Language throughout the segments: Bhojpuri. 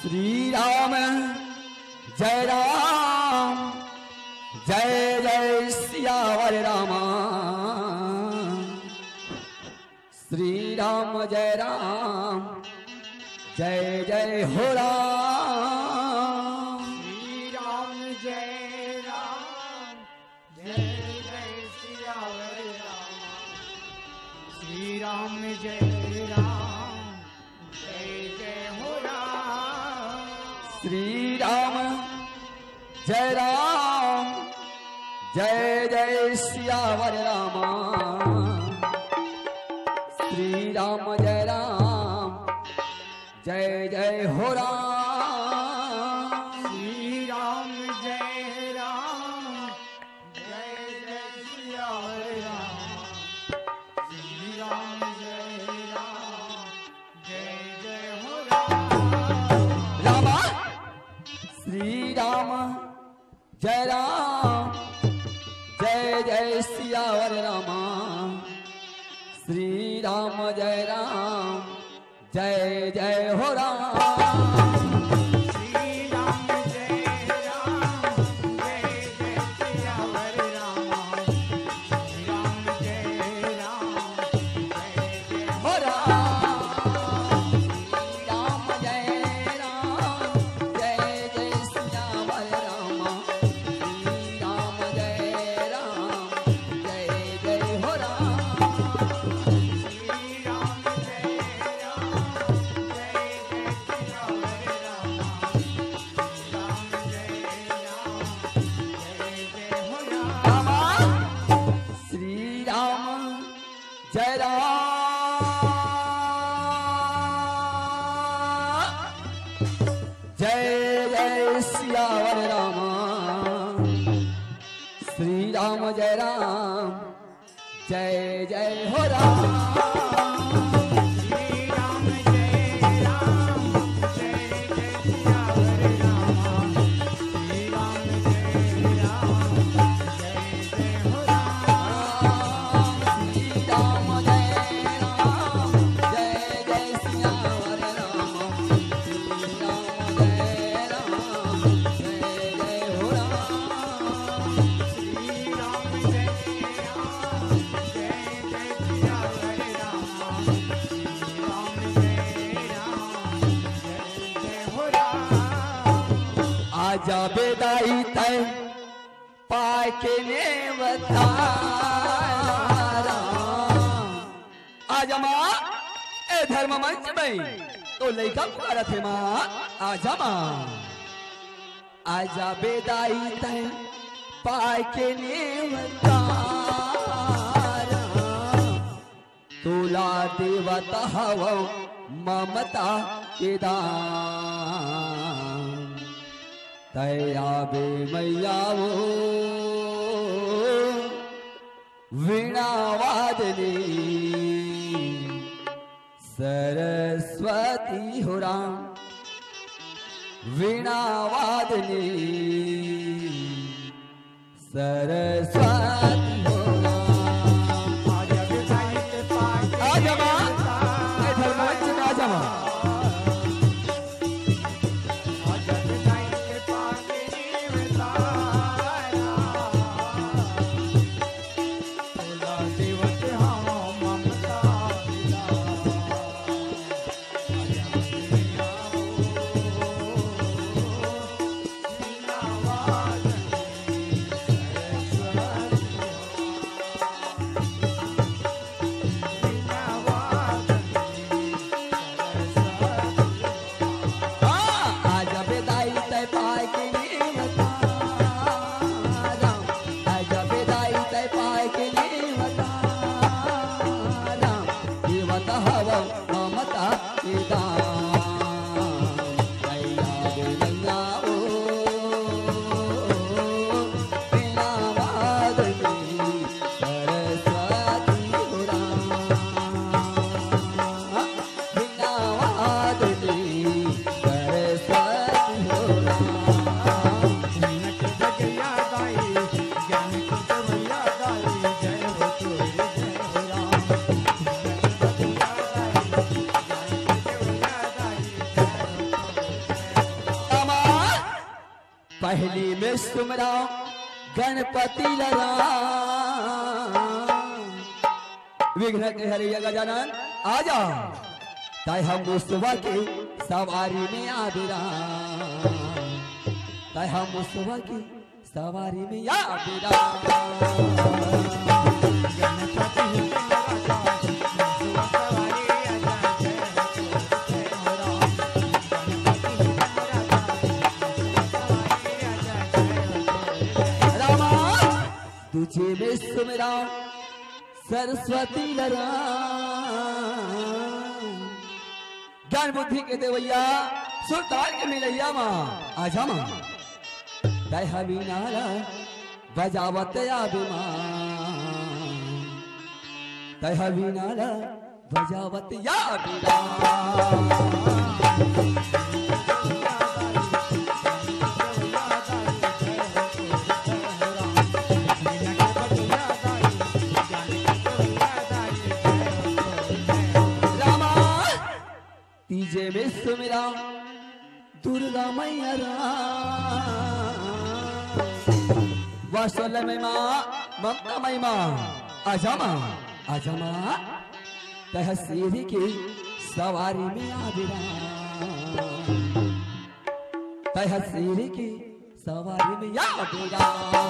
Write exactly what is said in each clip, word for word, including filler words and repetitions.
श्री राम जय राम जय जय सियावर रामा। श्री राम जय राम जय जय हो राम। श्री राम जय राम जय जय सियावर रामा। श्री राम जय राम जय जय हो राम। श्री राम जय राम जय जय सियावर रामा। श्री राम जय राम जय जय हो राम। श्री राम जय राम जय जय सियावर रामा। श्री राम जय राम जय जय हो राम। रामा श्री राम जय राम जय जय सियावर रामा। श्री राम जय राम जय जय हो राम। श्री राम जय राम जय जय सियावर रामा। श्री राम जय राम जय जय हो राम। श्री राम जय राम जय जय सियावर रामा। श्री राम जय राम जय जय हो राम। श्री राम जय राम जय जय सियावर रामा। श्री राम जय राम जय जय हो राम। रामा श्री राम जय राम जय जय सियावर रामा। श्री राम जय राम जय जय हो राम। श्री राम जय राम जय जय सियावर रामा। श्री राम जय राम जय जय हो राम। श्री राम जय राम जय जय सियावर रामा। श्री राम जय राम जय जय हो राम। श्री राम जय राम जय जय सियावर रामा। श्री राम जय राम जय जय हो राम। आजा बेदाई तय पाय के नेवतारा। आजा माँ ए धर्म मंच में तो लइका पुकारा थे माँ। आजा माँ आजा बेदाई तय पाय के नेवतारा। तुला देवता हव ममता के दान। तया बे मैया वो वीणा वादनी सरस्वती हो राम। वीणा वादनी सरस्वती हो राम। आजा विदाई के पाके आजा माँ ए धर्मवंच में आजा माँ। आजा विदाई के पाके निवतारा। तोला देवत हाँ ममता पिता। आजा मैया ओ वीणा वादनी सरस्वती वीणा वादनी सरस्वती। आजा बेदाई तय पाय के नेवतारा। आजा बेदाई तय पाय के नेवतारा। देवता हव ममता के दान। कैया बे मैया ओ वीणा वादनी सरस्वती हो राम। वीणा वादनी सरस्वती हो राम। जीनक जगया गाई ज्ञान की जवैया गाई जय हो तोरे जय हो राम। जीनक जगया गाई ज्ञान की जवैया पहली में सुमरा गणपति लरा विघ्न के हरिया गजानन आजा ताई हम सुबह के सवारी में आबिरा ताई हम सुबह की सवारी में आबिरा तुझे में सुमिरा सरस्वती लरा ज्ञान बुद्धि के देवैया सुल्तान के मिलैया माँ आजा माँ तय हमी नारा बजावत आबिमा तय हमी नारा बजावत आबिमा तीजे में सुमिरा दुर्गा मैया वासल में माँ ममता मई माँ आजा माँ आजा माँ तहसीर की सवारी में आबिरा तहसीर की सवारी में आबिरा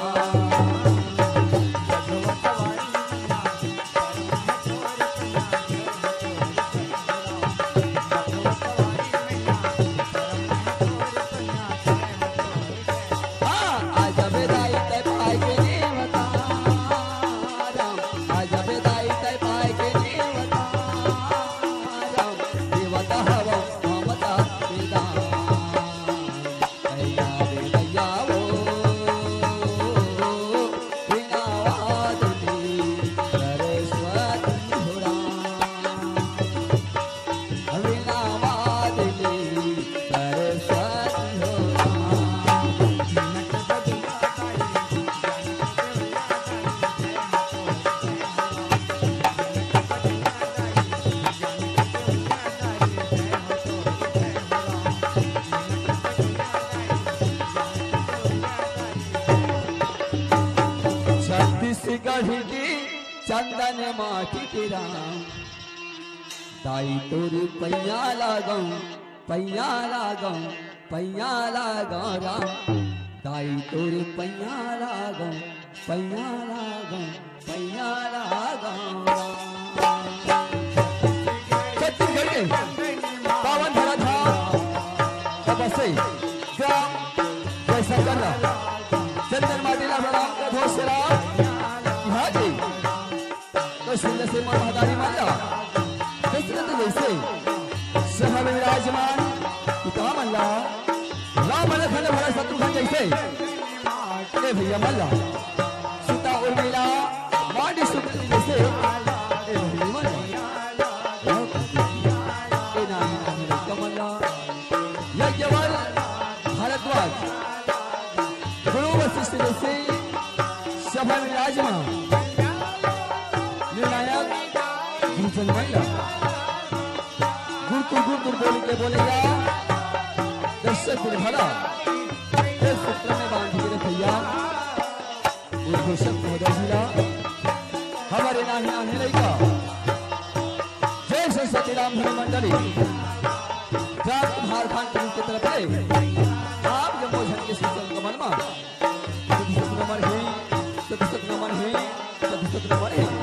चंदन माटी के राम दाई तोर पैया लागौ पैया लागौ पैया लागौ राम दाई तोर पैया लागौ पैया लागौ पैया लागौ छत्तीसगढ़ के पावन धरा धाम तपस्वी ग्राम कैसा करना चंदन माटी ला राम का घोषणा हाजी सुंदर से मां महतारी माया दशरथ जैसे सह में विराजमान पिता मल्ला राम लखन भरत शत्रुघ्न जैसे ए भैया मल्ला सीता उर्मिला माटी सुकृति जैसे ए भैया मल्ला ए नाम नाम कमला यज्ञवल भारद्वाज गुरु वशिष्ठ जैसे सभा में विराजमान गुरकुर गुरकुर बोल के बोलेगा दर्शक गुण भरा इस सूत्र में बांध के रखैया उद्घोषक महोदय जिला हमारे नानी आने लगा जय सरस्वती राम धर्म मंडली जात झारखंड की तरफ से आप जब मोझन के शीतल कमल में सदस्यत नंबर है सदस्यत नंबर है सदस्यत नंबर है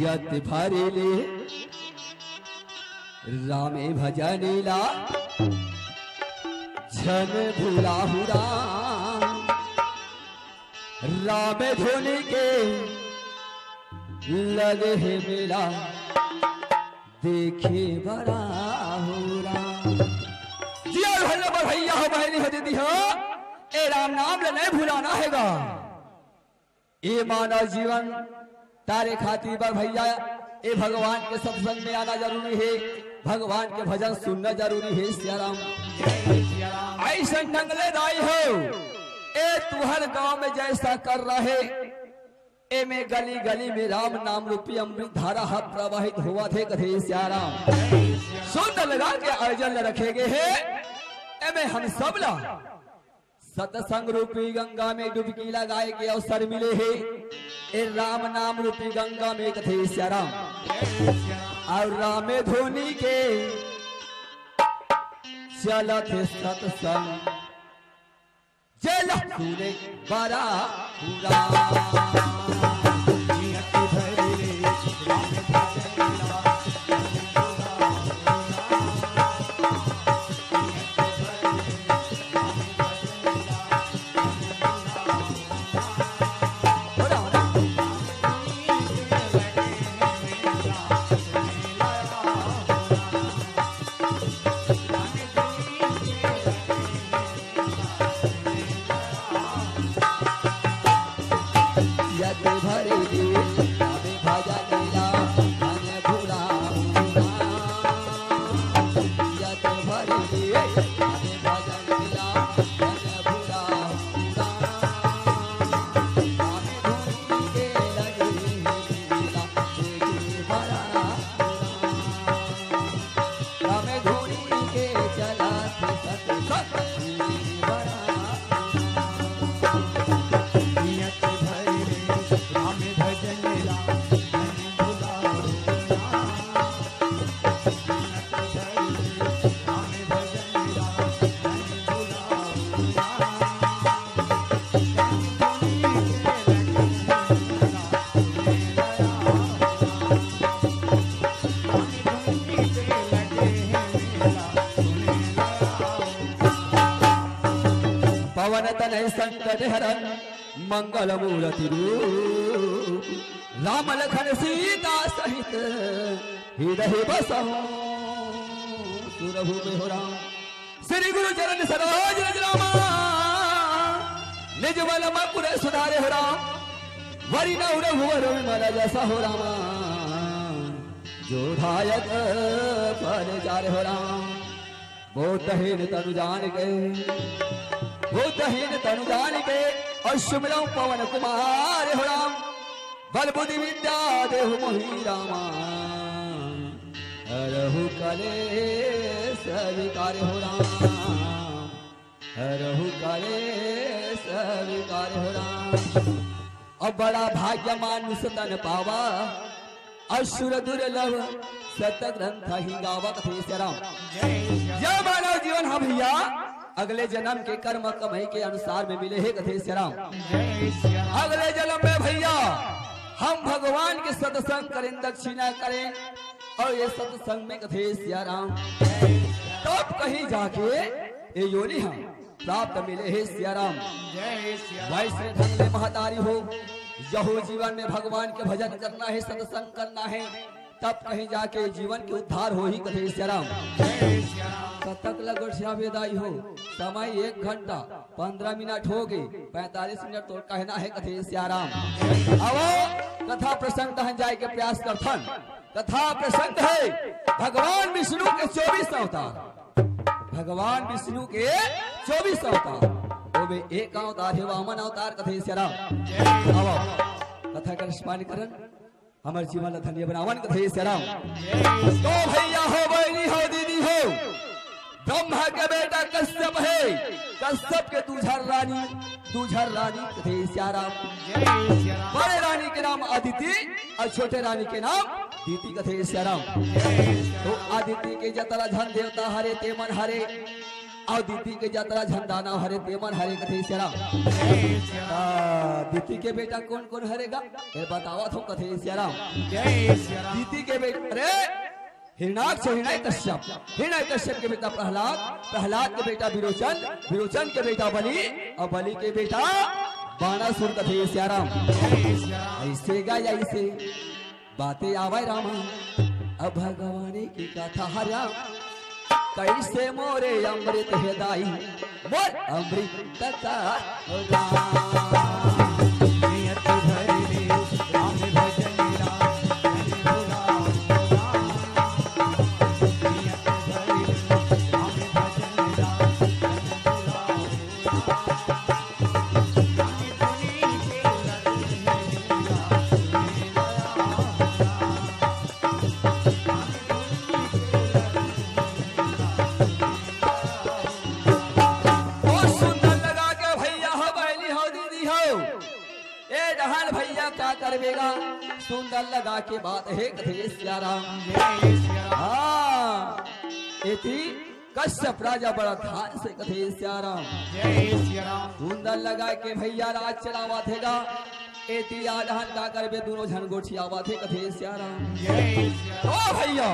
यत भरेले रामे भजनीला झन भूलाहु राम राम धोनी के लगे है मेला देखे बड़ा हो राम जिया भैया भैया हो बहनी हो दीदी हो ए राम नाम ले नहीं भुलाना हैगा ए मानव जीवन तारे खातिर बर भैया ए भगवान के सत्संग में आना जरूरी है भगवान के भजन सुनना जरूरी है सिया राम ऐसा नंगले दाई हो ए तुहर गांव में जैसा कर रहे ए में गली गली में राम नाम रूपी अमृत धारा प्रवाहित हुआ थे कथे सिया राम सुंदर लगा के आयोजन रखे गए है ए में हम सब ला सत्संग रूपी गंगा में डुबकी लगाए के अवसर मिले है ए राम नाम रूपी गंगा में कथे सिया राम और रामे धोनी के चलत सत्संग जल सुने बड़ा पूरा संकट हरण मंगल मूर्ति रूप राम लखन सीता सहित हृदय बसहु सुरभु में हो राम श्री गुरु चरण सरोज रज रामा निज बल मकुर सुधारे हो राम वरी न रघुवर विमल जैसा हो रामा जो धायक पर जारे हो राम बोधहीन तनु जान गए भूतहीन तनुदान के अश्वमिलौ पवन कुमार हो राम बल बुद्धि विद्या देहु मोहि रामा हरहु कले स्वीकार हो राम हरहु कले स्वीकार हो राम अब बड़ा भाग्य मानुष तन पावा असुर दुर्लभ सत ग्रंथ ही गावत थे राम जय मानव जीवन हम भैया अगले जन्म के कर्म कमाई के अनुसार में मिले है कथे श्री राम अगले जन्म में भैया हम भगवान के सत्संग करें दक्षिणा करें और ये सत्संग में कथे श्री राम तब कहीं जाके ये योनि हम प्राप्त मिले है श्री राम वैसे ढंग में महतारी हो यहो जीवन में भगवान के भजन करना है सत्संग करना है तब कहीं जाके जीवन के उद्धार हो ही कथे श्री राम कतक लगोट श्यावेदाई हो समय एक घंटा पंद्रह मिनट हो गए पैंतालीस मिनट तो कहना है कथे श्री राम अब कथा प्रसंग कहन जाए के प्रयास करथन कथा प्रसंग है भगवान विष्णु के चौबीस अवतार भगवान विष्णु के चौबीस अवतार वो भी एक अवतार है वामन अवतार कथे श्री राम अब कथा कर स्मरण हमारे जीवन धन्य बनावन कथे श्री राम तो भैया हो बहनी हो दीदी हो ब्रह्मा के बेटा कश्यप है कश्यप के दूझर रानी दूझर रानी कथे श्री राम बड़े रानी के नाम अदिति और छोटे रानी के नाम दीति कथे श्री राम तो अदिति के जतरा धन देवता हरे ते मन हरे और दीदी के जातरा झंडाना हरे तेमन हरे कथे श्यारा जय श्री राम आ, दीदी के बेटा कौन कौन हरेगा ये बतावा तो कथे श्यारा जय श्री राम दीदी के बेटा अरे हिरणाक्ष हिरण्य कश्यप हिरण्य कश्यप के बेटा प्रहलाद प्रहलाद के बेटा विरोचन विरोचन के बेटा बलि और बलि के बेटा बाणासुर कथे श्याराम जय श्री राम ऐसे गा ऐसे बातें आवे रामा अब भगवानी की कथा हरिया कैसे मोरे अमृत हृदय मोर अमृत का नियत भरे राम भजन राम भुलाओ नियत भरे राम भजन राम करवेगा सुंदर लगा के बात है कथे श्याराम जय श्री राम हाँ एती कश्यप राजा बड़ा ध्यान से कथे श्याराम जय श्री राम सुंदर लगा के भैया राज चलावा थेगा एती आधान का करवे दोनों झन गोठियावा थे कथे श्याराम जय श्री राम ओ भैया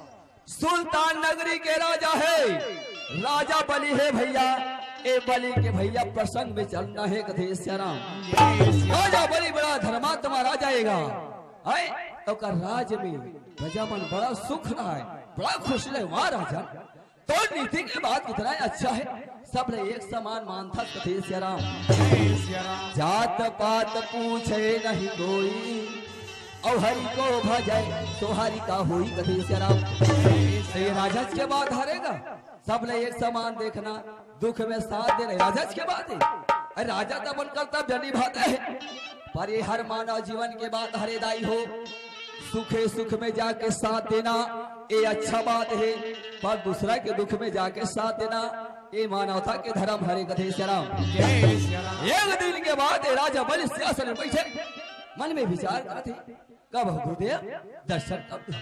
सुल्तान नगरी के राजा है राजा बलि है भैया ए बलि के भैया प्रसंग में चलना है कथे श्याराम जय श्री राम राजा बलि बड़ा धर्मात्मा राजा आएगा आए तो का राज में प्रजा मन बड़ा सुख रहा है बड़ा खुश रहे वहाँ राजा तो नीति की बात कितना अच्छा है सब ने एक समान मानता कथे श्याराम जय श्री राम जात पात पूछे नहीं कोई और हरि को भजे तो हरि का होई कथे श्याराम ये राजा के बाद हारेगा सब ने एक समान देखना दुख में साथ दे रहे राजा के बात है अरे राजा तो अपन कर्तव्य निभाता है पर ये हर मानव जीवन के बाद हरेदाई हो सुखे सुख में जाके साथ देना ये अच्छा बात है पर दूसरा के दुख में जाके साथ देना ये मानवता के धर्म हरे कथे श्याराम जय श्री राम एक दिन के बाद ये राजा बलि सिंहासन में बैठे मन में विचार करते कब गुरुदेव दर्शन कब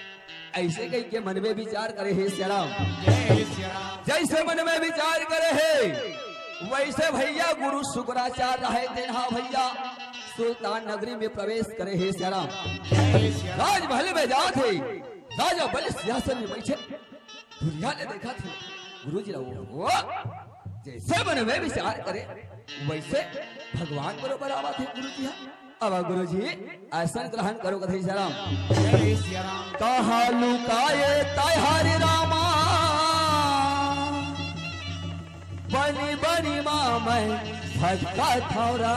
ऐसे कहीं के मन में विचार करे हे श्याराम जय श्री राम जैसे मन में विचार करे है वैसे भैया गुरु शुक्राचार्य रहे थे हाँ भैया सुल्तान नगरी में प्रवेश करे हे श्याराम जय श्री राम राजमहल में जाते राजा बलि सिंहासन में बैठे दुनिया ने देखा थे गुरु जी वो जैसे मन में विचार करे वैसे भगवान बरोबर आवा थे गुरु जी अब गुरु जी आसन ग्रहण करो कथे श्याराम जय श्री राम कहा लुकाए तहारी रामा बनी बनी माँ मैं भटका थौरा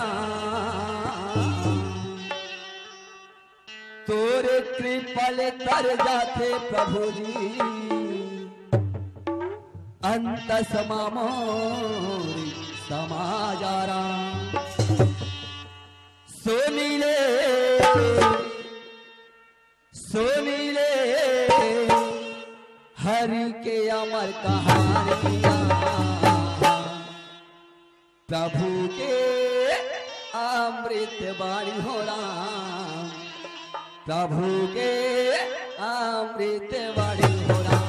तोरे कृपल तर जाते प्रभु जी अंत समामोरी समाजारा सोनीले सोनीले हरि के अमर कहानियां प्रभु के अमृत बाणी हो राम प्रभु के अमृत बाणी हो राम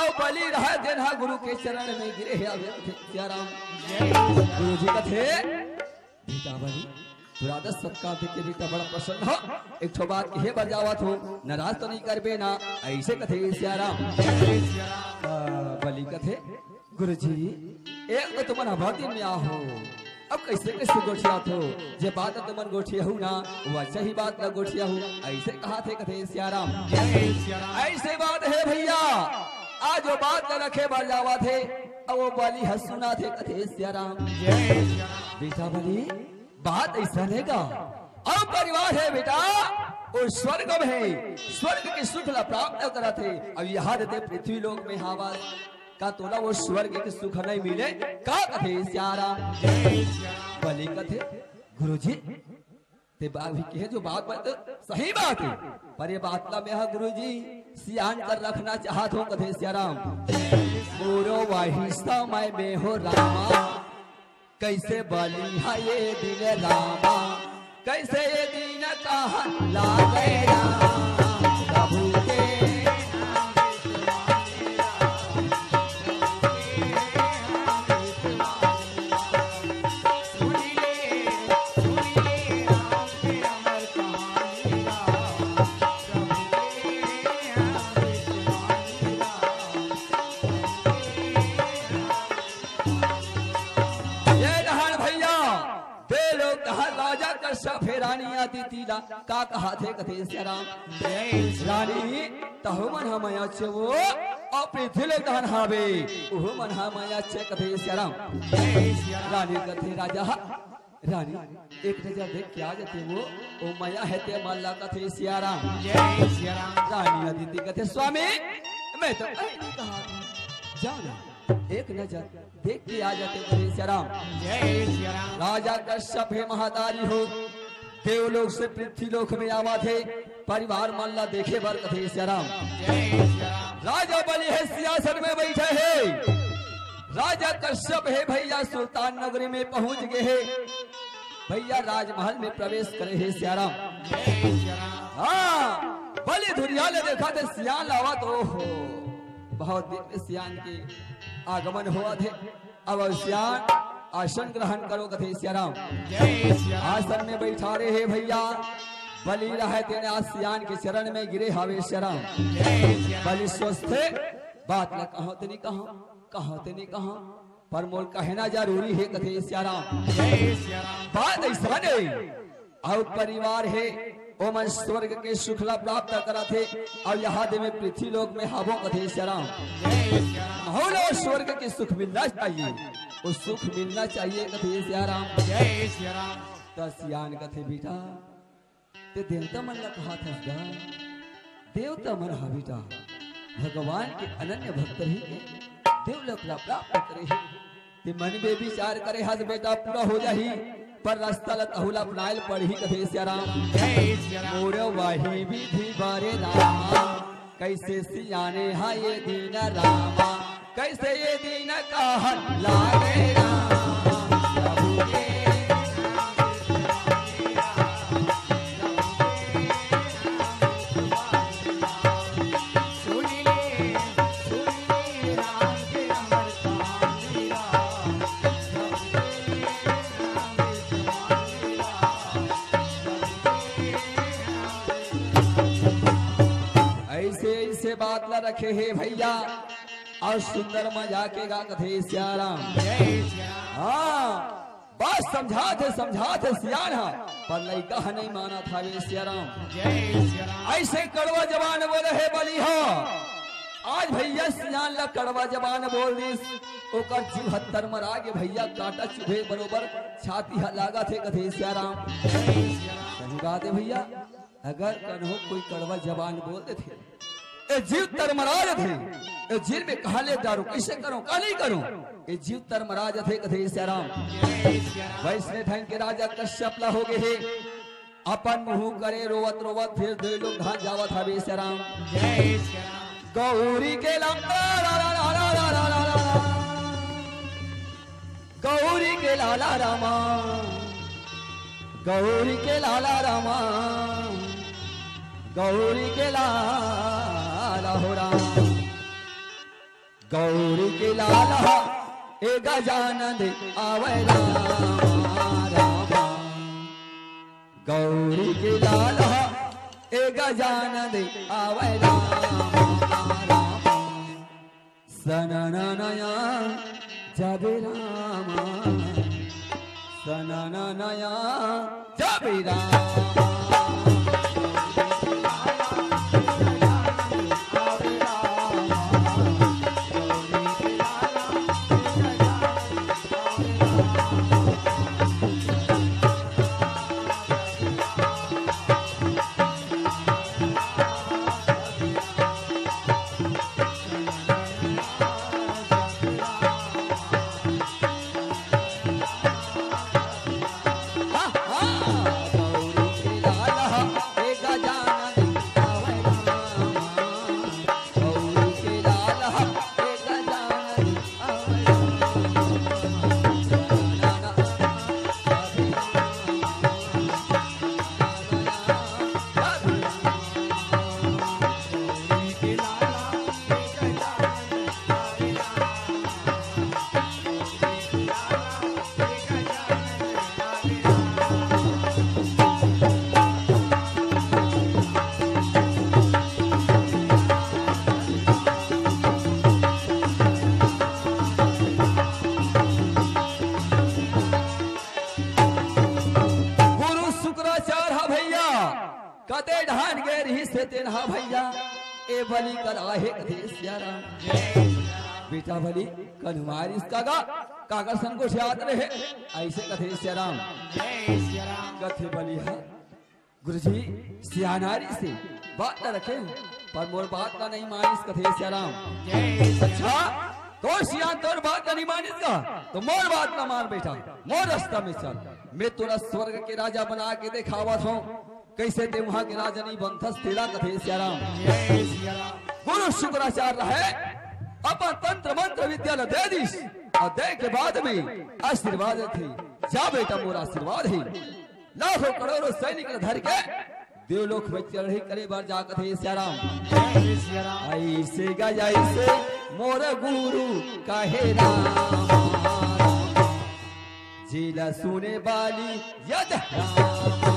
आओ बलि रहा देना गुरु के चरण में गिरे है सियाराम। गुरु जी कथे बेटा बलि तुरादा सत्कार देखे बेटा बड़ा प्रसन्न हो। एक ठो बात कहे बजावत हो नाराज तो नहीं करबे ना ऐसे कथे सियाराम। बलि कथे गुरु जी एक तो तुमन भक्ति में आहो अब कैसे कैसे गोठिया थो जे बात तुमन गोठिया हूँ ना वैसे ही बात न गोठिया हूँ ऐसे कहा थे कथे सियाराम। ऐसे बात है भैया आज वो बात न रखे बजावा थे अब वो बलि हंसुना थे कथे सियाराम। बेटा बलि बात ऐसा रहेगा अब परिवार है बेटा वो स्वर्ग में है स्वर्ग की सुख प्राप्त करा थे अब यहाँ देते पृथ्वी लोक में हवा का तोला वो स्वर्ग के सुख नहीं मिले का कथे सियाराम। बलि कथे गुरुजी ते बात के जो बात बात सही बात है पर ये बात ला में गुरुजी सियान कर रखना चाहत हो कथे सियाराम। पूरो वाही समय में हो रामा कैसे बलि है ये दिन रामा कैसे ये दिन कहा लागे प्रभु के रानी आती तीला का कहा थे कथे सियाराम। रानी तहु मन हमया छे वो और पृथ्वी लोग दहन हावे ओहो मन हमया छे कथे सियाराम। रानी कथे राजा रानी एक नजर देख के आ जाते वो ओ माया है ते माला कथे सियाराम। रानी आदिति कथे स्वामी मैं तो नहीं कहा जाओ ना एक नजर देख के आ जाते कथे सियाराम। राजा कश्यप है महादारी हो देवलोक से पृथ्वी लोक में आवा थे परिवार मल्ला देखे बर कथे सियाराम। राजा बलि है सियासन में बैठे है राजा कश्यप है भैया सुल्तान नगरी में पहुंच गए है भैया राजमहल में प्रवेश करे है सियाराम। हाँ बलि धुरिया ने देखा थे सियान लावा तो हो बहुत दिन में सियान के आगमन हुआ थे अब सियान आसन ग्रहण करो कथे सियाराम। आसन में बैठा रहे है भैया बलि रहे तेने आज सियान के चरण में गिरे हावे सियाराम। बलि स्वस्थ बात न कहो तेनी कहो कहो तेनी कहो पर मोल कहना जरूरी है कथे सियाराम। बात ऐसा नहीं और परिवार है ओ मन स्वर्ग के सुखला प्राप्त करा थे और यहाँ दे में पृथ्वी लोक में हावो कथे सियाराम। माहौल और स्वर्ग के सुख मिलना चाहिए वो सुख मिलना चाहिए कथे सियाराम। तो सियान कथे बेटा ते देवता मन ला कहा था देवता मन हा बेटा भगवान के अनन्य भक्त ही देवलोक ला प्राप्त करे ते मन में विचार करे हस बेटा पूरा हो जाही पर रास्ता लहुला अपनाइल पढ़ी कथे सियाराम। मोर वाही विधि बारे रामा कैसे सियाने हा ये दीन रामा कैसे ये दीन कहा लागे प्रभु के बात ला रखे है भैया और सुंदर मजा के गा कथे सियाराम। हाँ बात समझा थे समझा थे सियान पर लड़का नहीं माना था वे सियाराम। ऐसे कड़वा जबान बोले है बलि हो आज भैया सियान ला कड़वा जबान बोल दिस ओकर जीव हत्तर मरा के भैया काटा चुभे बरोबर छाती लागा थे कथे सियाराम। सही बात है भैया अगर कन्हो कोई कड़वा जबान बोलते थे ए जीव तरमराज थे ए जीव में कहा ले दारू कैसे करो का नहीं करो ए जीव तरमराज थे कथे सियाराम। वैसने ढंग के राजा कश्यप ला हो गए अपन मुंह करे रोवत रोवत फिर दो लोग धान जावत हवे सियाराम। गौरी के ला गौरी के लाला रामा गौरी के लाला रामा गौरी के लाला हो राम। गौरी के लाला ए गजानन आवे रामा रामा गौरी के लाला ए गजानन आवे रामा रामा सनननया जबे रामा सनननया जबे रामा कते ढान गए रही से तेरा भैया ए बलि कराहे कथे सियारा बेटा बलि कन्हवार इसका गा काका संकोच याद रहे ऐसे कथे सियाराम कथे बलि है गुरुजी सियानारी से बात न रखे पर मोर बात का नहीं मानिस कथे सियाराम अच्छा तो सियान तोर बात का नहीं मानिस का तो मोर बात ना मान बेटा मोर रास्ता में चल मैं तोरा स्वर्ग के राजा बना के दिखावा हूं कैसे ते वहां के राजा नहीं बनथस तेरा कथे सियाराम गुरु शुक्राचार्य है अपन तंत्र मंत्र विद्या दे दीस और दे के बाद में आशीर्वाद थे जा बेटा मोरा आशीर्वाद है लाखों करोड़ों सैनिक धर के देवलोक में चढ़ी करे बार जा कथे सियाराम ऐसे गया ऐसे मोर गुरु कहे राम जिला सुने वाली यद राम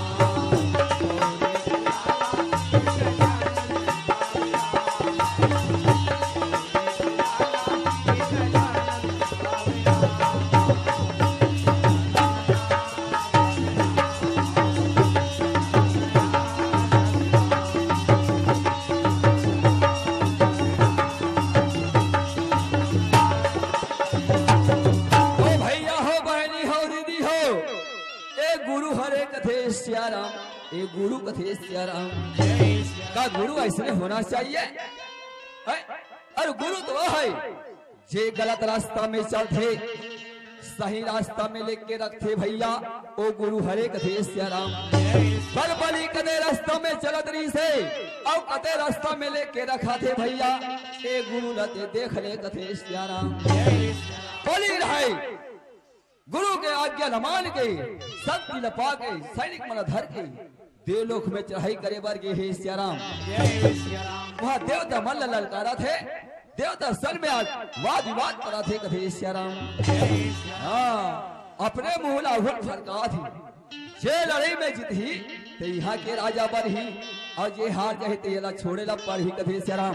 ए गुरु कथे सियाराम का गुरु ऐसे होना चाहिए अरे गुरु तो वह है जे गलत रास्ता में चलते सही रास्ता में लेके रखते भैया ओ गुरु हरे कथे सियाराम पर बलि कदे रास्ता में चलत रही से और कते रास्ता में लेके रखा थे भैया ए गुरु लते देख ले कथे सियाराम बलि रहे गुरु के आज्ञा न मान के शक्ति लपा के सैनिक मन धर के देवलोक में चढ़ाई करे बर गे हे सियाराम वहाँ देवता मन ललकारा थे देवता सन में आज वाद विवाद करा थे कथे सियाराम हाँ अपने मुँह लाहुल फरका थी जे लड़ाई में जीत ही ते यहाँ के राजा बन ही और जे हार जाए ते ये छोड़े ला पड़ ही कथे सियाराम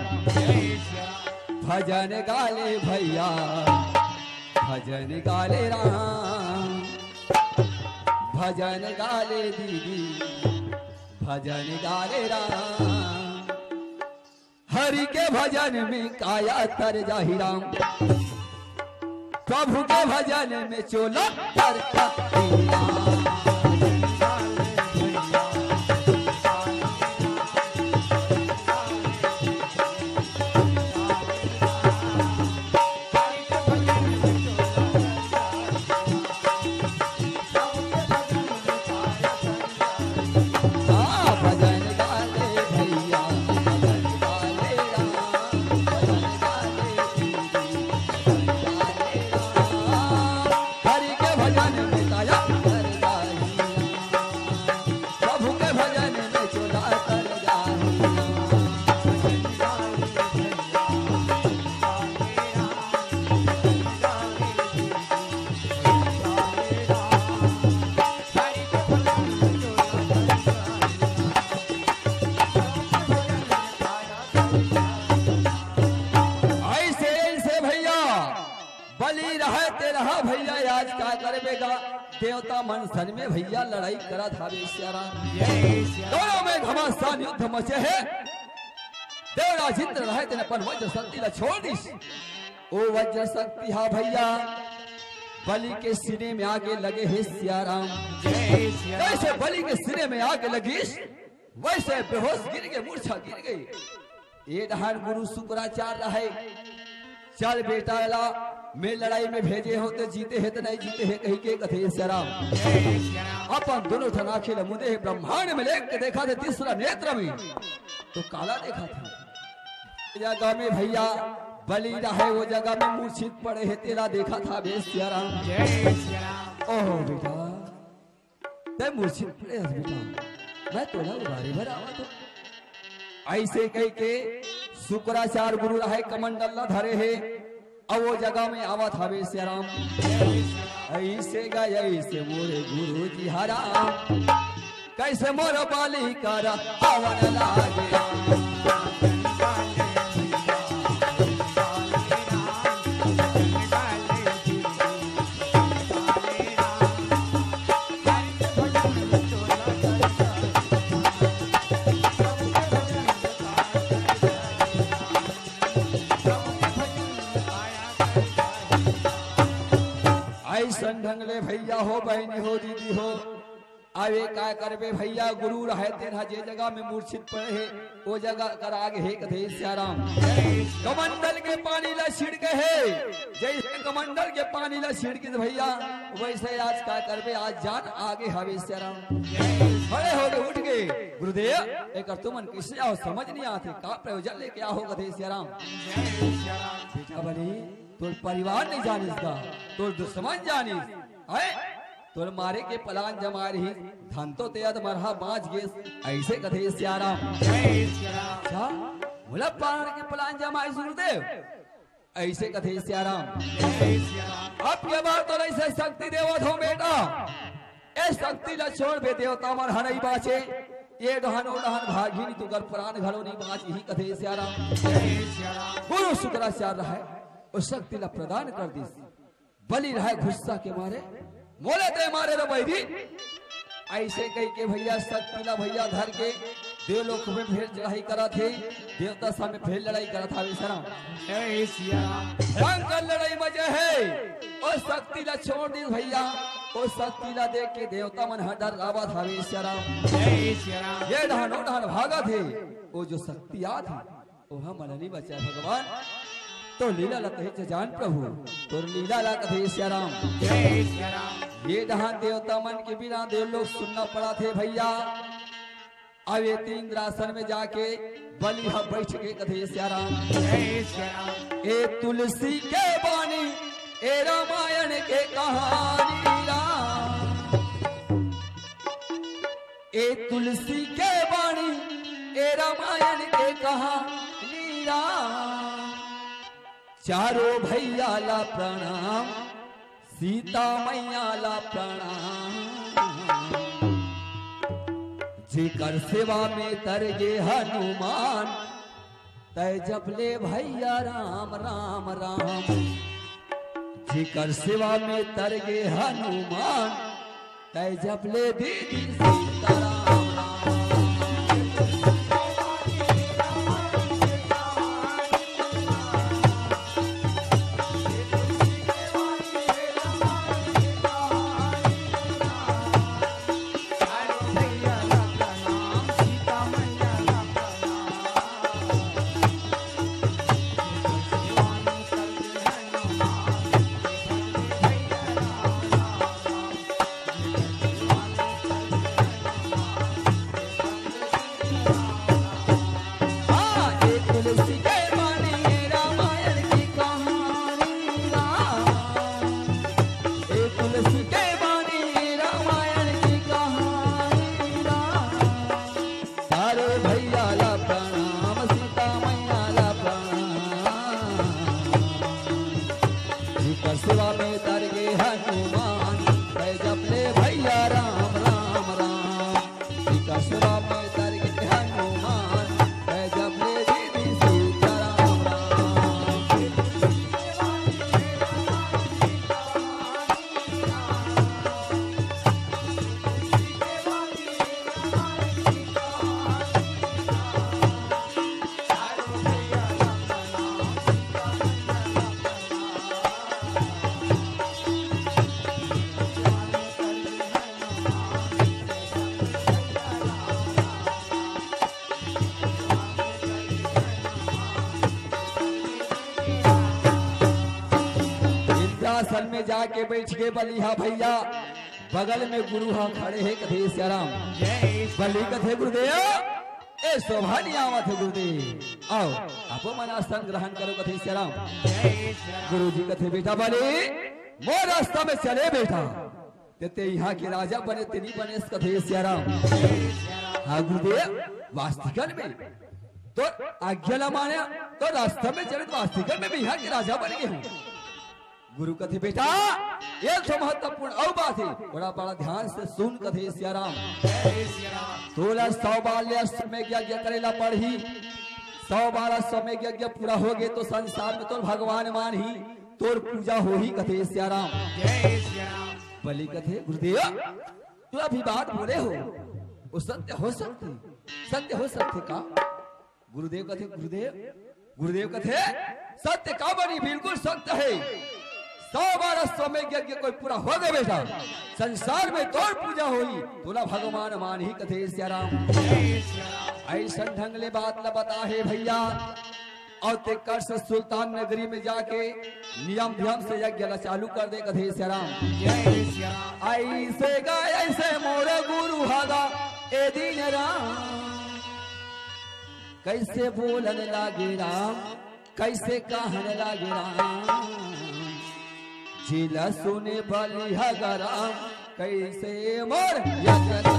भजन गाले भैया भजन गाले राम भजन गाले दीदी भजन गाले राम हरि के भजन में काया तर जाहि राम प्रभु के भजन में चोला तर हरि के भजन में काया तर करबेगा देवता मन सन में भैया लड़ाई करा था बेचारा दोनों में घमासान युद्ध मचे है देवराज इंद्र रहे तेने अपन वज्र शक्ति ला छोड़ दिस ओ वज्र शक्ति हा भैया बलि के सीने में आगे लगे है सियाराम जैसे बलि के सीने में आगे लगी वैसे बेहोश गिर गए मूर्छा गिर गई ये डहान गुरु शुक्राचार्य है चल बेटा ला में लड़ाई में भेजे होते जीते है तो नहीं जीते है कहीं के कथे सियाराम अपन दोनों ठना खेल मुदे ब्रह्मांड में लेक के देखा थे तीसरा नेत्र में तो काला देखा था जगह में भैया बलि रहे वो जगह में मूर्छित पड़े है तेरा देखा था बे सियाराम ओह बेटा ते मूर्छित पड़े है बेटा मैं तोला उबारे भर आवा तो ऐसे कह के शुक्राचार्य गुरु रहे कमंडल ला धरे है अब वो जगह में आवा था बे सियाराम ऐसे गए ऐसे मोरे गुरु जी हरा कैसे मोर बाली कर आवन लागे ढंगले भैया हो बहनी हो दीदी हो आवे का करबे भैया गुरु रहे तेरा जे जगह में मूर्छित पड़े है वो जगह कर आगे है कथे सियाराम कमंडल के पानी ला छिड़के है जैसे कमंडल के पानी ला छिड़के भैया वैसे आज का करबे आज जान आगे हवे सियाराम खड़े हो गए उठ गए गुरुदेव एक तुमन किससे आओ समझ नहीं आते का प्रयोजन लेके आओ कथे सियाराम बेटा बली तोर परिवार नहीं जानिस का तोर दुश्मन जानिस है तोर मारे के पलान जमा रही धन तो तेज मरहा बाँच गे ऐसे कथे सियाराम अच्छा बोला पार के पलान जमाए गुरुदेव ऐसे कथे सियाराम अब के बार तो ऐसे शक्ति देवत हो बेटा ए शक्ति ला छोड़ बे देवता मर हनई बाचे ये डहन ओ डहन भागी तू कर प्राण घड़ो नहीं बाँच ही कथे सियाराम गुरु शुक्राचार्य है उस शक्ति ला प्रदान कर दी बलि रहे गुस्सा के मारे मोले ते मारे रे बैरी ऐसे कह के भैया शक्ति ला भैया धर के देवलोक में फिर लड़ाई करा थे देवता सामने फिर लड़ाई करा था विश्राम भयंकर लड़ाई मजे है और शक्ति ला छोड़ दी भैया और शक्ति ला देख के देवता मन डर गावा था विश्राम ये डहानो डहान भागा थे वो जो शक्ति आ थी वो हम नहीं बचा भगवान तो लीला ला कहे जान प्रभु तो लीला ला कहे सियाराम ये डहान देवता मन के बिना देव लोग सुनना पड़ा थे भैया अब ये इंद्रासन में जाके बलि हम बैठ के कथे सियाराम ए तुलसी के बानी ए रामायण के कहानी राम ए तुलसी के बानी ए रामायण के कहानी राम चारों भैया ला प्रणाम सीता मैया ला प्रणाम जिकर सेवा में तरगे हनुमान तय जपले भैया राम राम राम जिकर सेवा में तरगे हनुमान तय जपले दीदी सीता राम राम आसन में जाके बैठ के बलिहा भैया बगल में गुरु हा खड़े है कथे सियाराम बलि कथे गुरुदेव ए शोभा नहीं आवत है गुरुदेव आओ आपो मन आसन ग्रहण करो कथे सियाराम गुरु जी कथे बेटा बलि मोर रास्ता में चले बेटा ते यहाँ के राजा बने तेनी बने कथे सियाराम हाँ गुरुदेव वास्तविकन में तो आज्ञा ला माने तो रास्ता में चले तो वास्तविकन में भी यहाँ के राजा बन गए हैं गुरु कथे बेटा ये तो महत्वपूर्ण और बात है बड़ा बड़ा ध्यान से सुन कथे सियाराम सोलह सौ बारह समय यज्ञ करेला पढ़ी सौ बारह समय यज्ञ पूरा हो गए तो संसार में तो भगवान मान ही तोर पूजा हो ही कथे सियाराम बलि कथे गुरुदेव तू अभी बात बोले हो वो सत्य हो सकती सत्य हो सकते का गुरुदेव कथे गुरुदेव गुरुदेव कथे सत्य का बनी बिल्कुल सत्य है सौ बारह सौ में यज्ञ कोई पूरा हो गए बेटा संसार में तोर पूजा हुई तोला भगवान मान ही कथे सियाराम ऐसा ढंग ले बात न बता है भैया और ते कर से सुल्तान नगरी में जाके नियम ध्यान से यज्ञ ला चालू कर दे कथे सियाराम ऐसे गाय ऐसे मोर गुरु हागा ए दिन राम कैसे बोलन लागे राम कैसे कहन लागे राम जिला सुने बलि हगराम कैसे मोर यज्ञ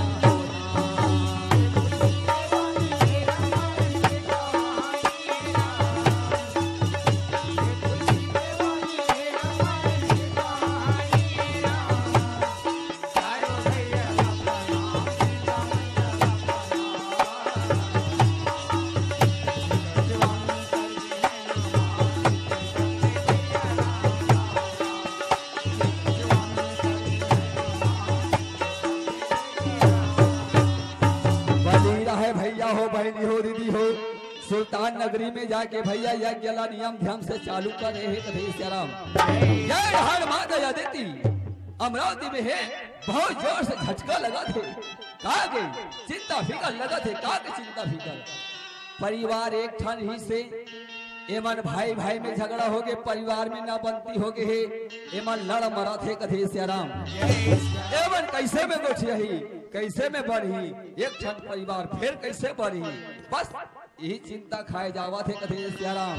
सुल्तान नगरी में जाके भैया यज्ञ ला नियम ध्यान से चालू कर रहे हैं कथे सियाराम जय हर माता देती अमरावती में है बहुत जोर से झटका लगा थे कहा गई चिंता फिकर लगा थे कहा के चिंता फिकर परिवार एक ठन ही से एमन भाई भाई में झगड़ा हो गए परिवार में ना बनती हो गए एमन लड़ मरा थे कथे सियाराम एमन कैसे में गोठी रही कैसे में बढ़ी एक ठन परिवार फिर कैसे बढ़ी बस यही चिंता खाए जावा थे कथे सियाराम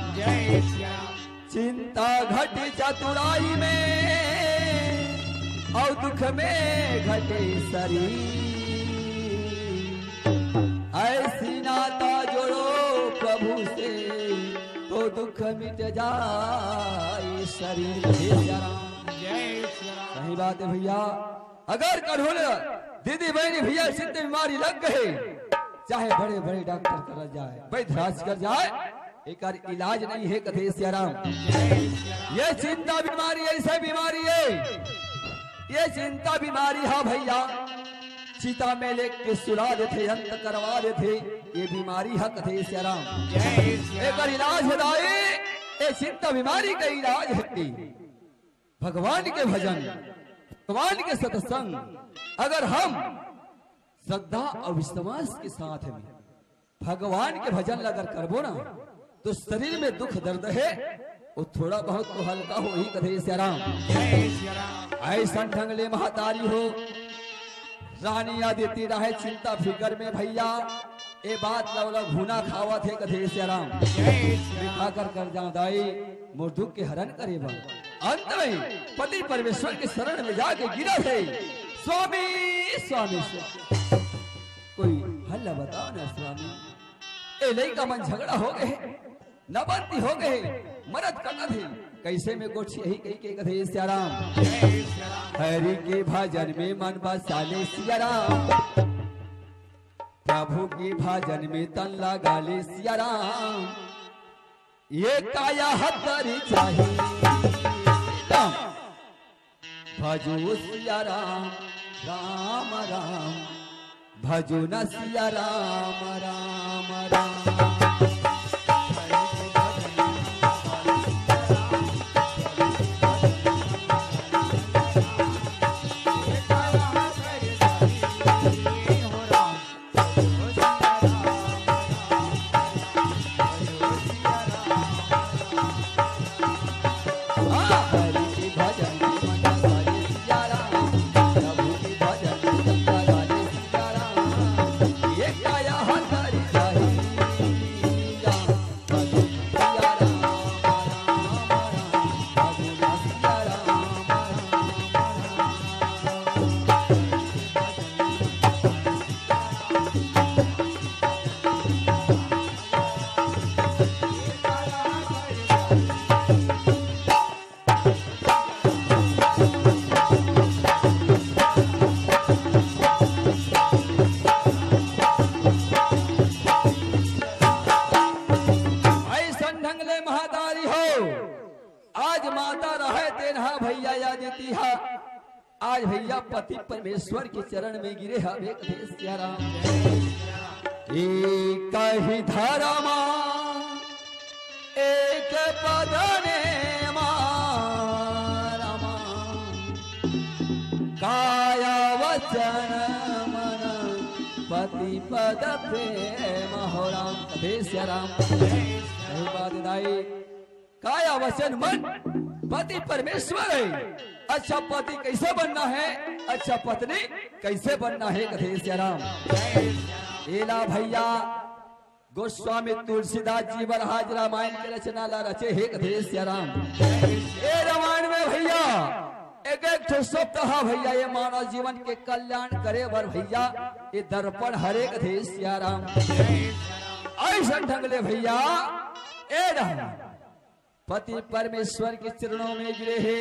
चिंता घटी चतुराई में और दुख में घटे शरीर ऐसी नाता जोड़ो प्रभु से तो दुख मिट जाए शरीर सही बात है भैया अगर कल दीदी बहनी भैया चिंता बीमारी लग गए चाहे बड़े बड़े डॉक्टर कर जाए वैद्यराज कर जाए एक इलाज नहीं है कथे सियाराम ये चिंता बीमारी ऐसे बीमारी है ये चिंता बीमारी है भैया चिता में लेके सुला देते अंत करवा देते ये बीमारी है कथे सियाराम एक इलाज होदाई ये चिंता बीमारी का इलाज है भगवान के भजन भगवान के सत्संग अगर हम श्रद्धा और विश्वास के साथ में भगवान के भजन अगर करबो ना तो शरीर में दुख दर्द है वो थोड़ा बहुत तो हल्का हो ही कथे सियाराम ऐसा ढंग ले महतारी हो रानी या देती रहे चिंता फिकर में भैया ये बात लवला भूना खावा थे कथे सियाराम लिखा कर कर जाऊं दाई मोर दुख के हरण करेबा अंत में पति परमेश्वर के शरण में जाके गिरा थे स्वामी स्वामी स्वामी कोई हल्ला बताओ ना स्वामी ए लई का मन झगड़ा हो गए न बनती हो गए मरद का कथे कैसे में गोठी यही कही के कथे सियाराम हरि के भजन में मन बसाले सियाराम प्रभु के भजन में तन लगा ले सियाराम ये काया हतरी चाहिए भजो सियाराम राम राम भजो न सिया राम राम राम हरि के भजन ऐसा ढंगले महादारी हो, आज माता रहे तेरहा भैया याद तीहा, आज भैया पति परमेश्वर के चरण में गिरे हवे कथेसिया राम। एक ही धर्मा एक पदने मारमा, काया वचन मन पति पद प्रेम हो राम कथेसिया राम। बात दाई काया वचन मन पति परमेश्वर है। अच्छा पति कैसे बनना है, अच्छा पत्नी कैसे बनना है कथेसिया राम। एला भैया गोस्वामी तुलसीदास जी बरहाज रामायण की रचना ला रचे हे कथेसिया राम। ए रामायण में भैया एक एक शब्द हा भैया, ये मानव जीवन के कल्याण करे बर भैया ये दर्पण हरे कथेसिया राम। ऐसा ढंगले भैया ए राम पति परमेश्वर के चरणों में गिरे है।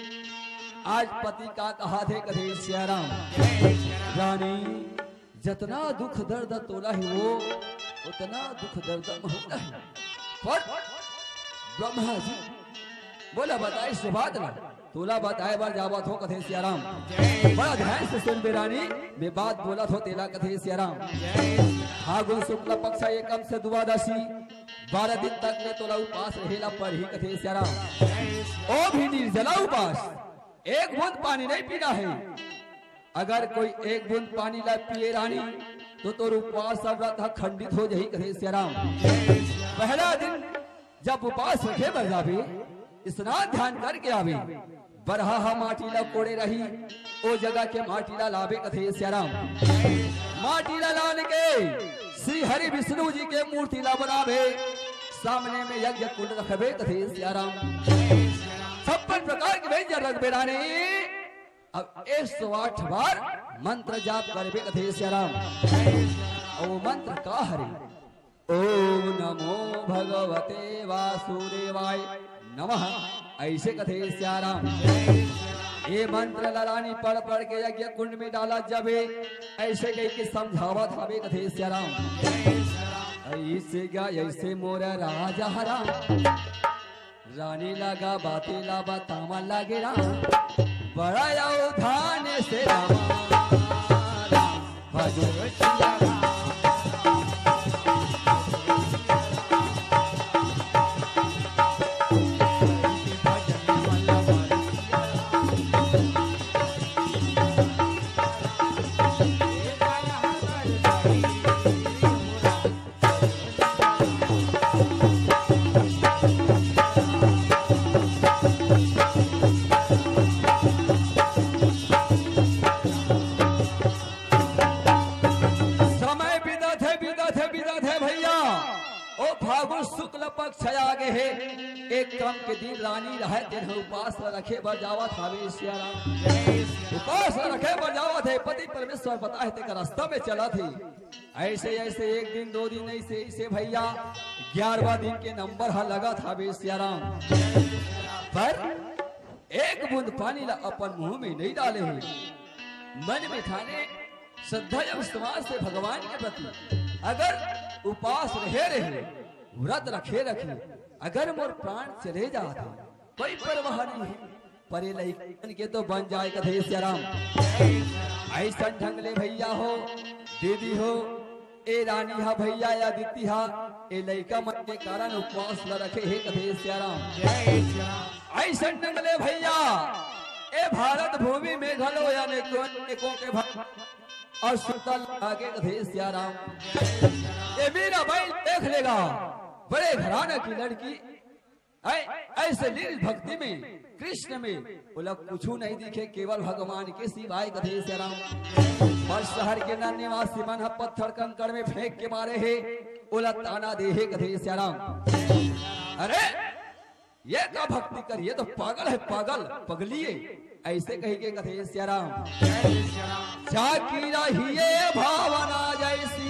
आज पति का कहा थे कथेसिया राम, रानी जितना दुख दर्द तोला है वो उतना दुख दर्द होता है। पर ब्रह्मा जी बोला बताए इस बात ना तोला बताए बार जावत हो कथेसिया राम। बड़ा ध्यान से सुन बेरानी, मैं बात बोला थो तेला कथेसिया राम। फागुन शुक्ल पक्ष एकम से द्वादशी, बारह दिन तक में तोला उपास रहेला पर ही कथेसिया राम। ओ भी निर्जला उपास, एक बूंद पानी नहीं पीना है। अगर कोई एक बूंद पानी ला पिए रानी तो तोर उपवास सब व्रत खंडित हो जाही कथेसिया राम। पहला दिन जब उपास रखे बर जावे, स्नान ध्यान करके आवे, बरहा माटी ला कोड़े रही ओ जगह के माटी ला लावे कथेसिया राम। माटी ला लान के श्री हरि विष्णु जी के मूर्ति ला बनावे, सामने में यज्ञ कुंड रखबे कथेसिया राम। छप्पन प्रकार के व्यंजन रख बेराने, अब एक सौ आठ बार मंत्र जाप करबे कथेसिया राम। ओ मंत्र का हरे, ओम नमो भगवते वासुदेवाय नमः, ऐसे कथेसिया राम। ये मंत्र लड़ानी पढ़ पढ़ के यज्ञ कुंड में डाला जाबे, ऐसे कही के समझावत हवे कथेसिया राम। ऐसे गा ऐसे मोर राजा राम, रानी लगा बाते ला बतावा लागे राम। बड़ा उधान से रामा राम भजो सिया राम। शुक्ल पक्ष आगे है, एक काम के दिन रानी रहे दिन उपास रखे बर जावत हवे सिया राम। उपास रखे बर जावत है, पति परमेश्वर पता है तेरा रास्ता में चला थी। ऐसे ऐसे एक दिन दो दिन ऐसे ऐसे भैया ग्यारहवा दिन के नंबर हा लगा था सिया राम। पर एक बूंद पानी ला अपन मुंह में नहीं डाले है, मन में ठाने श्रद्धा एवं विश्वास से भगवान के प्रति अगर उपास रहे रहे व्रत रखे रखे, अगर मोर प्राण चले जाते कोई परवाह नहीं है, परे लइकन के तो बन जाए कथेसिया राम। ऐसा ढंगले भैया हो दीदी हो ए रानी हा भैया या दीदी हा ए लइका मन के कारण उपवास ल रखे हे कथेसिया राम। ऐसा ढंगले भैया ए भारत भूमि में घलो या नेको के भक्त और सुतल आगे कथेसिया राम। ये मेरा भाई देख लेगा, बड़े घराने की लड़की ऐसे नील भक्ति में कृष्ण में बोला कुछ नहीं दिखे, केवल भगवान के सिवाय कथेसिया राम। और शहर के नर निवासी मन पत्थर कंकड़ में फेंक के मारे है, बोला ताना दे है कथेसिया राम। अरे ये क्या भक्ति करिए, तो पागल है पागल पगलिए, ऐसे कही के कथेसिया राम। जाकी रहिए भावना जैसी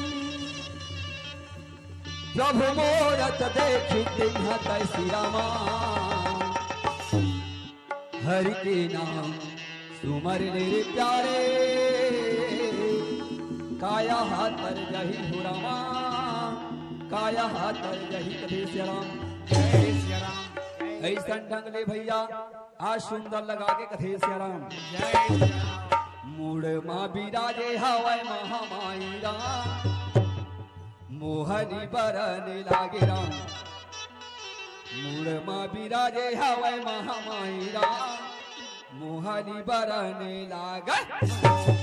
प्रभु मोरत देखी तैसी रामा। हरि के नाम सुमर ले प्यारे, काया हाथ पर जही हो रामा, काया हाथ पर जही कथेसिया राम। ऐसा ढंग ले भैया आज सुंदर लगा के कथे सियाराम मूड माँ बिराजे हवाय महामाई राम मोहनी बरन लागे राम मूड माँ बिराजे हवाय महामाई राम मोहनी बरन लागे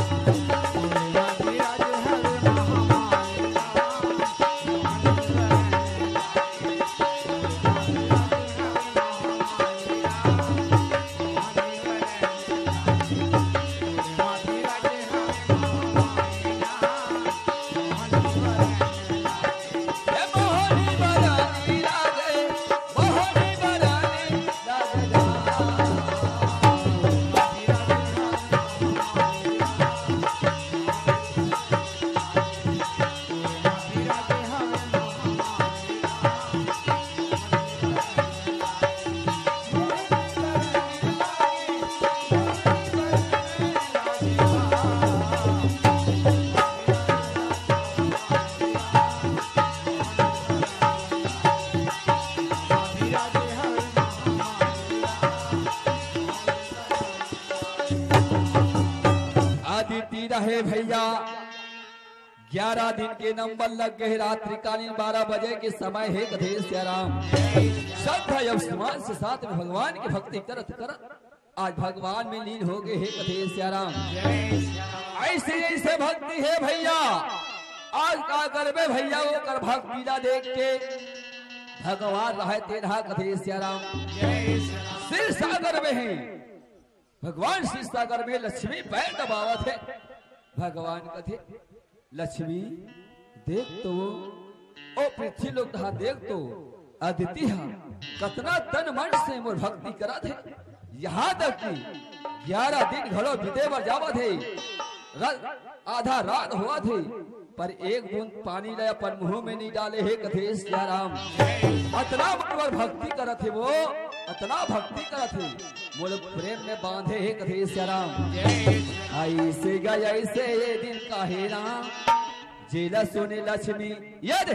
रहे भैया ग्यारह दिन के नंबर लग गए रात्रिकालीन बारह बजे के समय है कथे सियाराम श्रद्धा समाज से साथ में भगवान की भक्ति करत करत आज भगवान में लीन हो गए है कथे सियाराम ऐसे ऐसे भक्ति है भैया आज का करबे भैया वो कर भक्ति देख के भगवान रहते रहा कथे सियाराम सिर सागर में है भगवान शिव सागर में लक्ष्मी पैर दबावत है भगवान कथे लक्ष्मी देख तो ओ पृथ्वी लोग तहा देख तो अदिति कतना तन मन से मोर भक्ति करा थे यहाँ तक कि ग्यारह दिन घरों बीते बर जावा थे आधा रात हुआ थे पर एक बूंद पानी ले अपन मुंह में नहीं डाले है कथे सियाराम अतना मोर भक्ति करा थे वो अतना भक्ति करा थे मोल प्रेम में बांधे है कथे सियाराम ऐसे गए ऐसे ये दिन काहे राम जेला सुने लक्ष्मी यद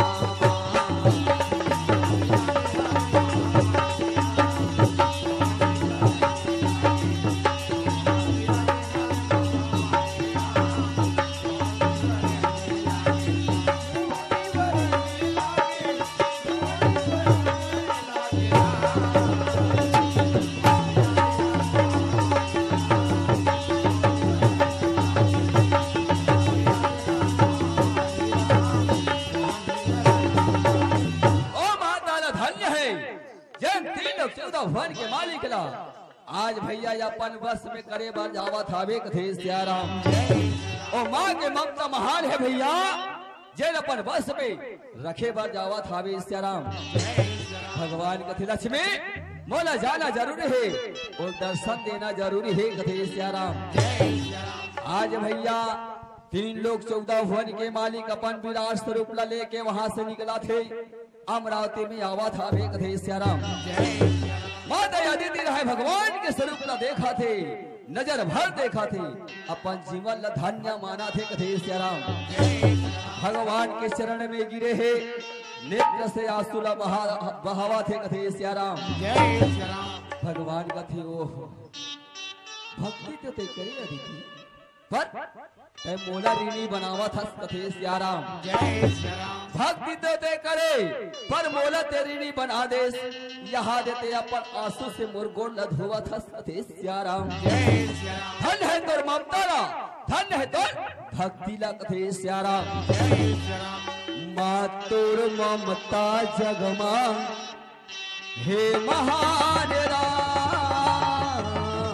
भवन के मालिक ला आज भैया अपन बस में करे बार जावा थावे कथे सियाराम ओ माँ के ममता महान है भैया जेल अपन बस में रखे बार जावा थावे सियाराम भगवान कथे लक्ष्मी मोला जाना जरूरी है और दर्शन देना जरूरी है कथे सियाराम आज भैया तीन लोग चौदह भवन के मालिक अपन विराट स्वरूप ला लेके वहां से निकला थे अमरावती में आवा था वे कथे सियाराम माता अदिति रहे भगवान के स्वरूप ला देखा थे नजर भर देखा थे अपन जीवन ला धन्य माना थे कथे सियाराम भगवान के चरण में गिरे है नेत्र से आंसू ला बहा बहावा थे कथे सियाराम भगवान कथे ओ भक्ति तो ते करी अदिति पर ते मोला ऋणी बनावा था कथे सियाराम भक्ति तो ते करे पर मोला ते ऋणी बना दे यहाँ देते अपन आंसू से मोर गोड़ ल धोवा था कथे सियाराम धन है तोर ममता ला धन है तोर भक्ति ला कथे सियाराम माँ तोर ममता जगमा हे महान राम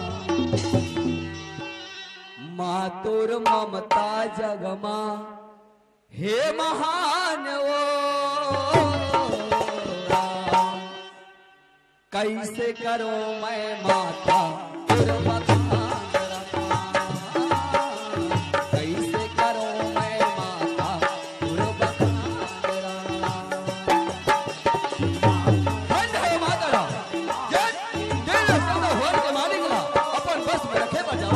माँ तोर ममता जगमा हे महान ओ राम कैसे करो मैं माता तोर बखान कैसे करो मैं माता तोर बखान है माता के मालिक ला अपन बस में रखे बजावा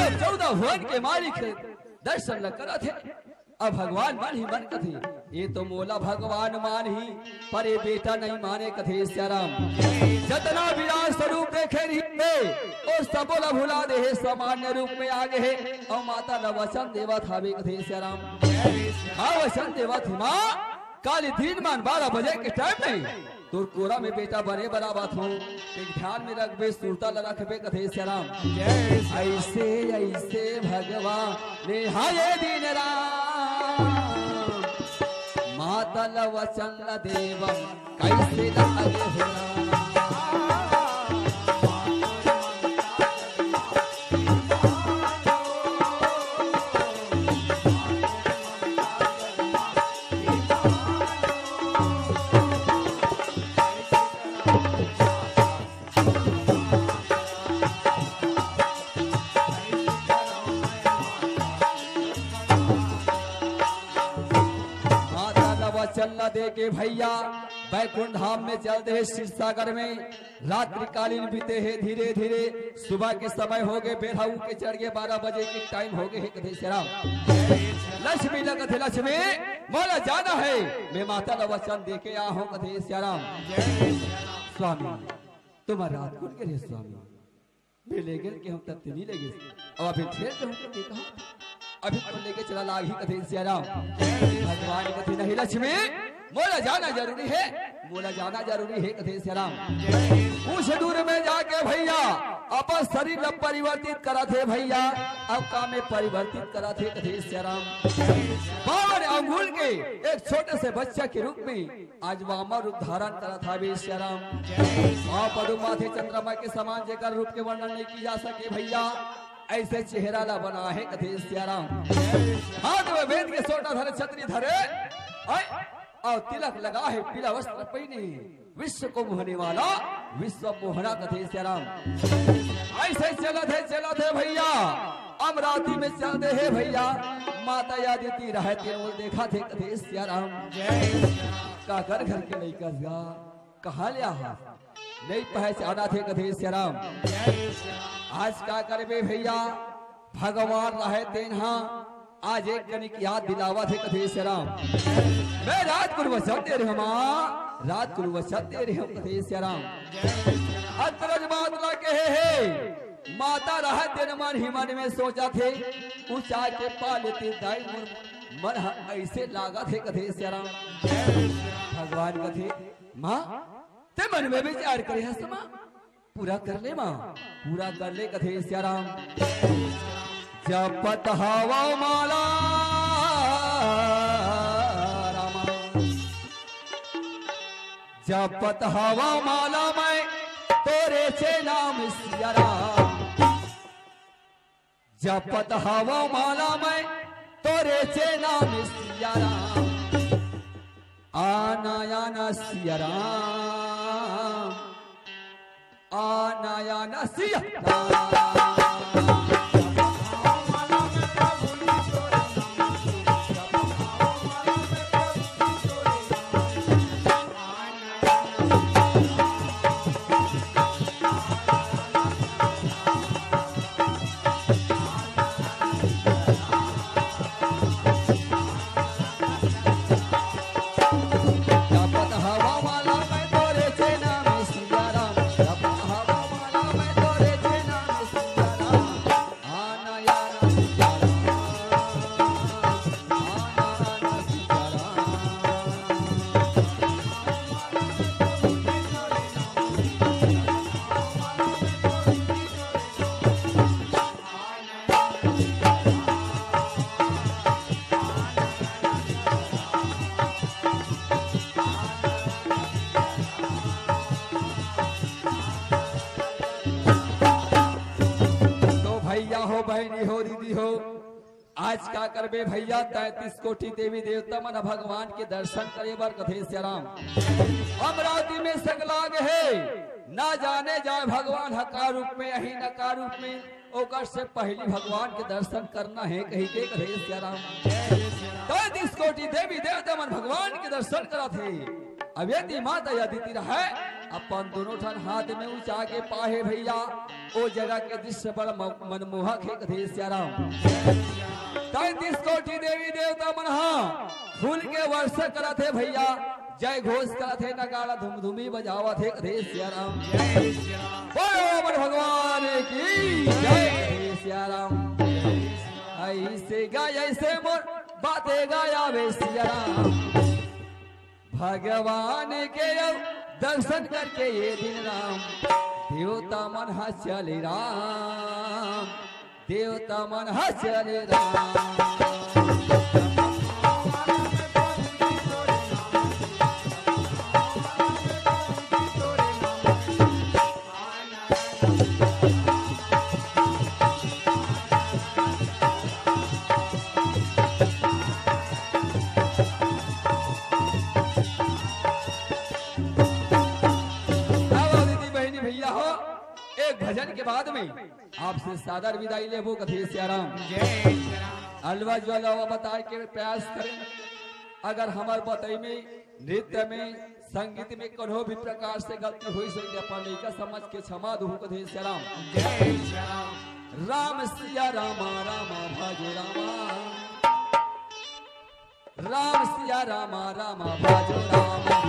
जब चौदह भुवन के मालिक दर्शन ल करा थे अब भगवान मान ही मन कथे ये तो मोला भगवान मान ही पर ये बेटा नहीं माने कथे श्याराम जतना विराट स्वरूप देखे रही और सबोला भुला दे है सामान्य रूप में आगे है और माता न वचन देवा था भी कथे श्याराम हाँ वचन देवा थी माँ काली दिन मान बारह बजे के टाइम नहीं तुर कोरा में बेटा बने बना बात हो एक ध्यान में रख बे सुरता ल रखबे कथे श्याराम ऐसे ऐसे भगवान ने हाय दिन राम माता ल वचन ल देवम कैसे लगे हो चलना दे के भैया बैकुंठ धाम में चलते हैं शिव सागर में रात्रि कालीन बीते हैं धीरे धीरे सुबह के समय हो गए बेढ़ाऊ के चढ़ गए बारह बजे के टाइम हो गए कथे श्याम लक्ष्मी लगत है लक्ष्मी मोला जाना है मैं माता का वचन दे के आ हूँ कथे श्याम स्वामी तुम्हारा रात कुल के स्वामी मैं ले गए कि हम तब नहीं लगे अब अभी ठेर के हमको कहा अभी तो लेके चला लागी कथे श्याराम भगवान कथे नहीं लक्ष्मी मोला जाना जरूरी है मोला जाना जरूरी है कथे श्याराम कुछ दूर में जाके भैया अपन शरीर में परिवर्तित करा थे भैया अब काम में परिवर्तित करा थे कथे श्याराम बावन अंगुल के एक छोटे से बच्चा के रूप में आज वामा रूप धारण करा था वे श्याराम वहाँ पदुमा थे चंद्रमा के समान जेकर रूप के वर्णन नहीं की जा सके भैया ऐसे चेहरा ला बना है कथे श्याराम हाथ में वेद के सोटा धरे छतरी धरे और तिलक लगा है पीला वस्त्र पहने विश्व को मोहने वाला विश्व मोहना कथे श्याराम ऐसे चला थे चला थे भैया अमरावती में चल दे है भैया माता याद देती रहते वो देखा थे कथे श्याराम का घर घर के नहीं कर कहा लिया नहीं पहचाना थे कथे श्याराम आज क्या करबे भैया भगवान रहे तेन्हा आज एक कनिक याद दिलावा थे कथे श्याराम मैं रात को वचन दे रही हूँ रात को वचन दे रही हूँ कथे श्याराम अतरज बात ना कहे है माता रहे तेन मन ही मन में सोचा थे ऊंचा के पालते दाई मन ऐसे लागा थे कथे श्याराम भगवान कथे माँ ते मन में विचार करे है समा पूरा कर ले माँ पूरा कर ले कथे श्याराम जपत हवा माला रामा जपत हवा माला मैं तोरे से नाम श्याराम जपत हवा माला मैं तोरे से नाम श्याराम आना आना श्याराम आना आना श्याराम बहनी हो दीदी हो आज क्या करबे भैया तैतीस कोटि देवी देवता मन भगवान के दर्शन करे बर कथे श्याराम अमरावती में सगलाग है ना जाने जाए भगवान हकार रूप में यही नकार रूप में ओकर से पहली भगवान के दर्शन करना है कहीं के कथे श्याराम तैतीस कोटि देवी देवता मन भगवान के दर्शन करा थे अब यदि माता यदि रहे अपन दोनों ठन हाथ में ऊंचा के पाहे भैया ओ जगह के दृश्य बड़ मनमोहक है कथे सियाराम। तैतीस कोटि देवी देवता मनहा फूल के वर्ष करत है भैया जय घोष करत है नगाड़ा धुमधुमी बजावत है कथे सियाराम। बोलो भगवान की जय सियाराम। ऐसे गाय ऐसे मोर बातें गाया वे सियाराम। भगवान के दर्शन करके ये दिन राम देवता मन हंस चले राम देवता मन हंस चले राम। भजन के बाद में आपसे सादर विदाई लेबो कथे सियाराम। अलवा ज्वाला बता के प्रयास करें अगर हमार बताई में नृत्य में संगीत में कोनो भी प्रकार से गलती हुई सो अपन का समझ के क्षमा दो कथे सियाराम। राम सिया रामा रामा भजे रामा राम सिया रामा रामा भजे रामा।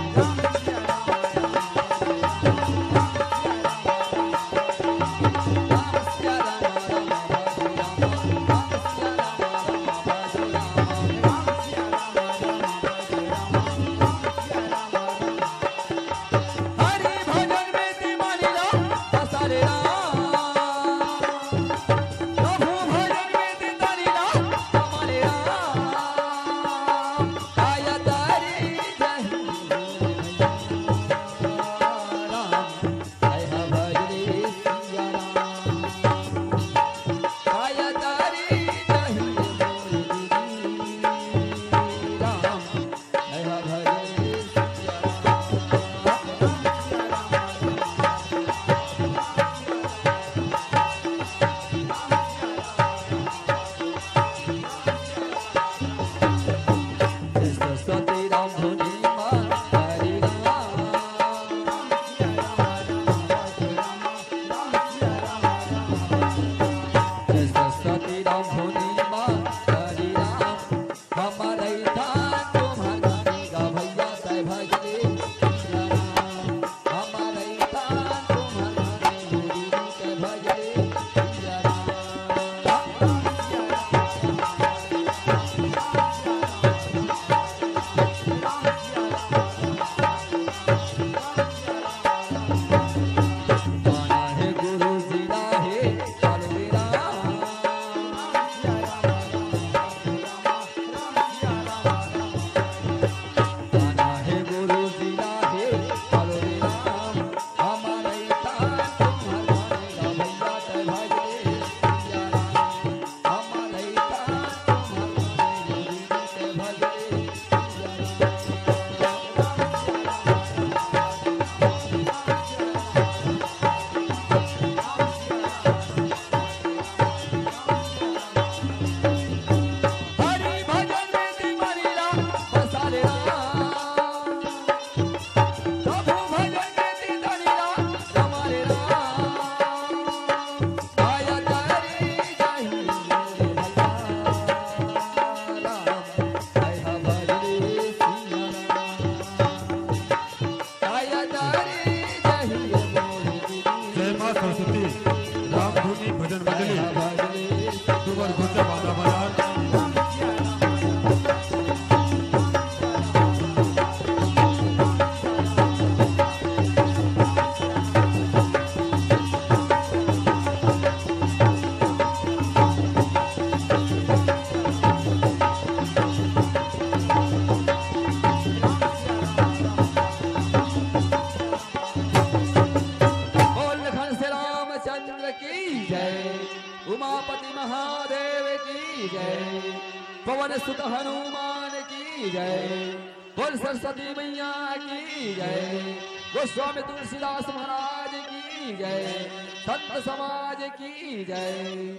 उमापति महादेव की जय, पवन सुत हनुमान की जय, बोल सरस्वती मैया की जय, गोस्वामी तुलसीदास महाराज की जय, संत समाज की जय,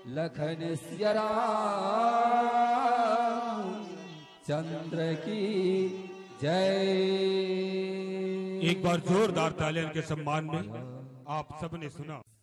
लखन सिया राम चंद्र की जय। एक बार जोरदार तालियां के सम्मान में आप सबने सुना।